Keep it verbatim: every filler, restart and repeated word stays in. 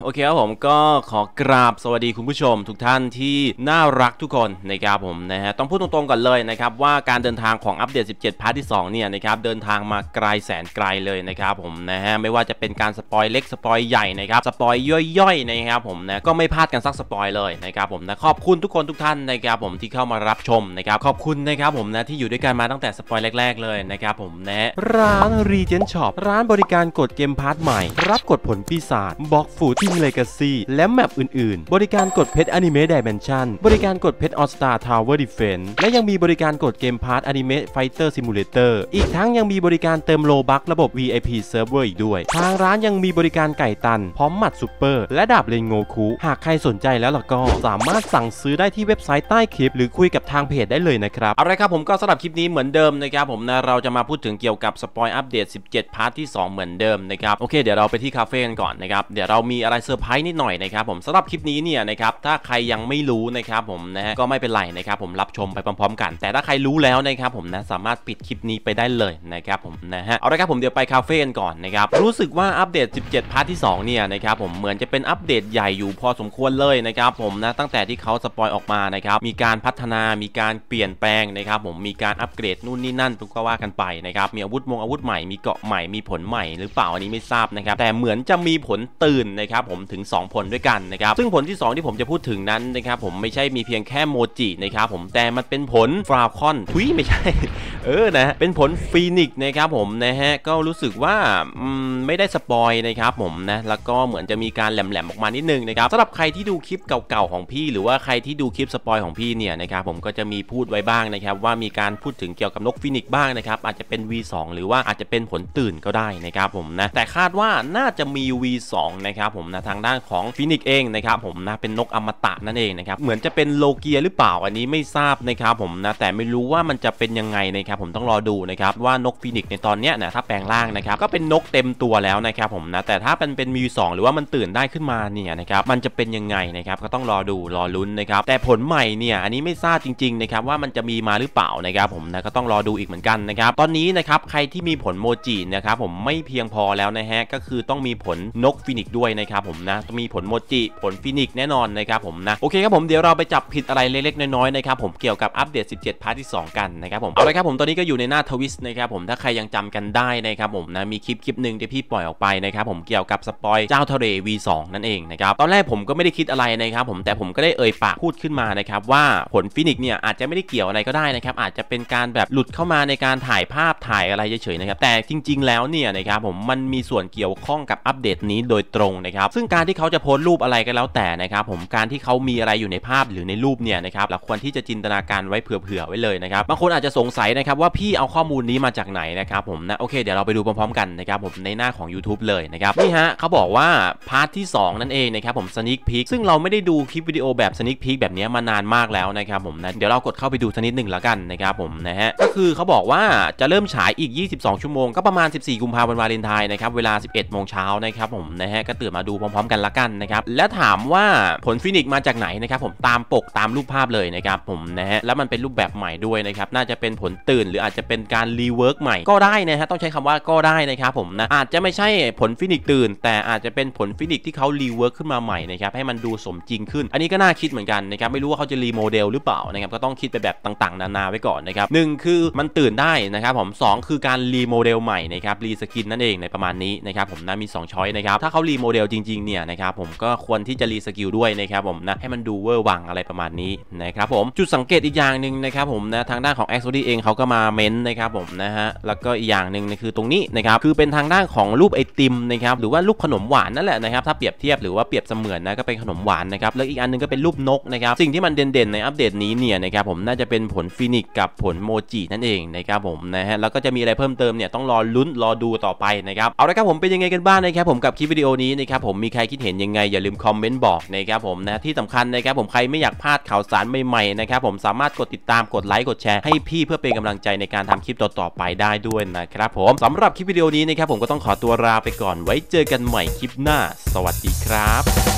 โอเคครับผมก็ขอกราบสวัสดีคุณผู้ชมทุกท่านที่น่ารักทุกคนนะครับผมนะฮะต้องพูดตรงๆก่อนเลยนะครับว่าการเดินทางของอัปเดตสิบเจ็ดพาร์ทที่สองเนี่ยนะครับเดินทางมาไกลแสนไกลเลยนะครับผมนะฮะไม่ว่าจะเป็นการสปอยเล็กสปอยใหญ่นะครับสปอยย่อยๆนะครับผมนะก็ไม่พลาดกันสักสปอยเลยนะครับผมนะขอบคุณทุกคนทุกท่านนะครับผมที่เข้ามารับชมนะครับขอบคุณนะครับผมนะที่อยู่ด้วยกันมาตั้งแต่สปอยแรกๆเลยนะครับผมนะร้าน Regent Shop ร้านบริการกดเกมพาร์ทใหม่รับกดผลปีศาจบล็อกฟูทิงเลกาซีและแมปอื่นๆบริการกดเพชรอนิเมะดิเมนชั่นบริการกดเพชรออสตาทาวเวอร์ดิเฟนส์และยังมีบริการกดเกมพาร์ทอนิเมะไฟเตอร์ซิมูเลเตอร์อีกทั้งยังมีบริการเติมโลบัคระบบ วี ไอ พี Server อีกด้วยทางร้านยังมีบริการไก่ตันพร้อมหมัดซูเปอร์และดาบเรนโงคุหากใครสนใจแล้วล่ะก็สามารถสั่งซื้อได้ที่เว็บไซต์ใต้คลิปหรือคุยกับทางเพจได้เลยนะครับเอาละครับผมก็สำหรับคลิปนี้เหมือนเดิมนะครับผมนะเราจะมาพูดถึงเกี่ยวกับสปอยอัปเดตสิบเจ็ดพาร์ทที่สองเหมือนเดิมนะครับโอเคเดี๋ยวเราไปที่คาเฟ่กันก่อนนะครับเดี๋ยวเรามีอะไรเซอร์ไพรส์นิดหน่อยนะครับผมสำหรับคลิปนี้เนี่ยนะครับถ้าใครยังไม่รู้นะครับผมนะฮะก็ไม่เป็นไรนะครับผมรับชมไปพร้อมๆกันแต่ถ้าใครรู้แล้วนะครับผมนะสามารถปิดคลิปนี้ไปได้เลยนะครับผมนะฮะเอาละครับผมเดี๋ยวไปคาเฟ่กันก่อนนะครับรู้สึกว่าอัปเดตสิบเจ็ดพาร์ทที่สองเนี่ยนะครับผมเหมือนจะเป็นอัปเดตใหญ่อยู่พอสมควรเลยนะครับผมนะตั้งแต่ที่เขาสปอยออกมานะครับมีการพัฒนามีการเปลี่ยนแปลงนะครับผมมีการอัปเกรดนู่นนี่นั่นก็ว่ากันไปนะครับมีอาวุธมงอาวุธใหม่มีเกาะใหม่มีผลใหม่หรือเปล่าอันนี้ไม่ทราบนะครับแต่เหมือนจะมีผลตื่นนะครับผมถึงสองผลด้วยกันนะครับซึ่งผลที่สองที่ผมจะพูดถึงนั้นนะครับผมไม่ใช่มีเพียงแค่โมจินะครับผมแต่มันเป็นผลฟราคอนทุยไม่ใช่เออนะเป็นผลฟีนิกซ์นะครับผมนะฮะก็รู้สึกว่าไม่ได้สปอยนะครับผมนะแล้วก็เหมือนจะมีการแหลมๆออกมานิดนึงนะครับสำหรับใครที่ดูคลิปเก่าๆของพี่หรือว่าใครที่ดูคลิปสปอยของพี่เนี่ยนะครับผมก็จะมีพูดไว้บ้างนะครับว่ามีการพูดถึงเกี่ยวกับนกฟีนิกซ์บ้างนะครับอาจจะเป็น วี สอง หรือว่าอาจจะเป็นผลตื่นก็ได้นะครับผมนะแต่คาดว่าน่าจะมี วี สอง นะครับผมนะทางด้านของฟีนิกซ์เองนะครับผมนะเป็นนกอมตะนั่นเองนะครับเหมือนจะเป็นโลเกียหรือเปล่าอันนี้ไม่ทราบนะครับผมนะแต่ไม่รู้ว่ามันจะเป็นยังไงนะครับผมต้องรอดูนะครับว่านกฟีนิกซ์ในตอนเนี้ยนะถ้าแปลงร่างนะครับก็เป็นนกเต็มตัวแล้วนะครับผมนะแต่ถ้าเป็นเป็น วี สอง หรือว่ามันตื่นได้ขึ้นมาเนี่ยนะครับมันจะเป็นยังไงนะครับก็ต้องรอดูรอลุ้นนะครับแต่ผลใหม่เนี่ยอันนี้ไม่ทราบจริงๆนะครับว่ามันจะมีมาหรือเปล่านะครับผมนะก็ต้องรอดูอีกเหมือนกันนะครับตอนนี้นะครับใครที่มีผลโมจินะครับผมไม่เพียงพอแล้วนะฮะก็คือต้องมีผลนกฟีนิกซ์ด้วยนะครับผมนะต้องมีผลโมจิผลฟีนิกซ์แน่นอนนะครับผมนะโอเคครับผมเดี๋ยวเราไปจับผิดอะไรเล็กๆน้อยๆนะครับผมเกี่ยวกับอัปเดตสิบเจ็ดพาร์ทที่สองกันนะครับผมเอาละครับผมตอนนี้ก็อยู่ในหน้าทวิสต์นะครับผมถ้าใครยังจำกันได้นะครับผมนะมีคลิปคลิปหนึ่งที่พี่ปล่อยออกไปนะครับผมเกี่ยวกับสปอยเจ้าทะเล วี สอง นั่นเองนะครับตอนแรกผมก็ไม่ได้คิดอะไรนะครับผมแต่ผมก็ได้เอ่ยปากพูดขึ้นมานะครับว่าผลฟีนิกซ์เนี่ยอาจจะไม่ได้เกี่ยวอะไรก็ได้นะครับอาจจะเป็นการแบบหลุดเข้ามาในการถ่ายภาพถ่ายอะไรเฉยๆนะครับแต่จริงๆแล้วเนี่ยนะครับผมมันมีส่วนเกี่ยวข้องกับอัปเดตนี้โดยตรงนะครับซึ่งการที่เขาจะโพสต์รูปอะไรก็แล้วแต่นะครับผมการที่เขามีอะไรอยู่ในภาพหรือในรูปเนี่ยนะครับเราควรที่จะจินตนาการไว้เผื่อๆไว้เลยนะครับบางคนอาจจะสงสัยนะครับว่าพี่เอาข้อมูลนี้มาจากไหนนะครับผมนะโอเคเดี๋ยวเราไปดูพร้อมๆกันนะครับผมในหน้าของ YouTube เลยนะครับนี่ฮะเขาบอกว่าพาร์ทที่สองนั่นเองนะครับผม Sneak Peek ซึ่งเราไม่ได้ดูคลิปวิดีโอแบบ Sneak Peek แบบนี้มานานมากแล้วนะครับผมนะเดี๋ยวเรากดเข้าไปดูสักนิดหนึ่งแล้วกันนะครับผมนะฮะก็คือเขาบอกว่าจะเริ่มฉายอีกยี่สิบสองชั่วโมงก็ประมาณสิบสี่กุมภาพันธ์วาเลนไทน์นะครับเวลา สิบเอ็ดโมงเช้านะครับผมนะฮะก็ตื่นมาดูพร้อมๆกันละกันนะครับและถามว่าผลฟีนิกซ์มาจากไหนนะครับผมตามปกตามรูปภาพเลยนะครับผมนะฮะแล้วมันเป็นรูปแบบใหม่ด้วยนะครับน่าจะเป็นผลตื่นหรืออาจจะเป็นการรีเวิร์กใหม่ก็ได้นะฮะต้องใช้คำว่าก็ได้นะครับผมนะอาจจะไม่ใช่ผลฟีนิกซ์ตื่นแต่อาจจะเป็นผลฟีนิกซ์ที่เขารีเวิร์กขึ้นมาใหม่นะครับให้มันดูสมจริงขึ้นอันนี้ก็น่าคิดเหมือนกันนะครับไม่รู้ว่าเขาจะรีโมเดลหรือเปล่านะครับก็ต้องคิดไปแบบต่างๆนานาไว้ก่อนนะครับหนึ่งคือมันตื่นได้นะครับผมสองคือการรีโมเดลใหม่นะครับรีสกินนั่นเองในประมาณนี้นะครับผมนะมีสองช้อยนะครับถ้าเขารีโมเดลจริงๆเนี่ยนะครับผมก็ควรที่จะรีสกิลด้วยนะครับผมนะให้มันดูเวอร์วังอะไรประมาณนี้นะครับผมจุดสังเกตอีกอย่างหนึ่งนะครับผมนะทางด้านของ Exodus เองเขาก็มาเม้นนะครับผมนะฮะแล้วก็อีกอย่างหนึ่งนะคือตรงนี้นะครับคือเป็นทางด้านของรูปไอติมนะครับหรือว่ารูปขนมหวานนั่นแหละนะครับถ้าเปรียบเทียบหรือว่าเปรียบเสมือนนะก็เป็นขนมหวานนะครับแล้วอีกอันนึงก็เป็นรูปนกนะครับสิ่งที่มันเด่นๆในอัปเดตนี้เนี่ยนะครับผมน่าจะเป็นผลฟีนิกซ์กับผลโมจินั่นเองนะครับผมนะฮะแล้วก็จะมีอะไรเพิ่มเติมเนี่ยต้องรอลุ้นรอดูต่อไปนะครับเอาละครับผมเป็นยังไงกันบ้างนะครับผมกับคลิปวิดีโอนี้นะครับผมมีใครคิดเห็นยังไงอย่าลืมคอมเมนต์บอกนะครับผมนะที่สำคัญนะครับผมใครไม่อยากพลาดข่าวสารใหม่ๆนะครับผมสามารถกดติดตามกดไลค์กดแชร์ให้พี่เพื่อเป็นกำลังใจในการทำคลิปต่อๆไปได้ด้วยนะครับผมสำหรับคลิปวิดีโอนี้นะครับผมก็ต้องขอตัวลาไปก่อนไว้เจอกันใหม่คลิปหน้าสวัสดีครับ